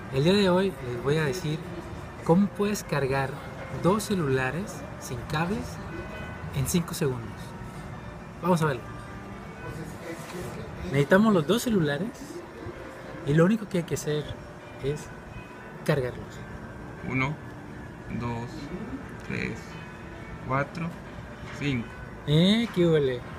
El día de hoy les voy a decir cómo puedes cargar dos celulares sin cables en 5 segundos. Vamos a verlo. Necesitamos los dos celulares y lo único que hay que hacer es cargarlos. 1, 2, 3, 4, 5. ¿Qué huele?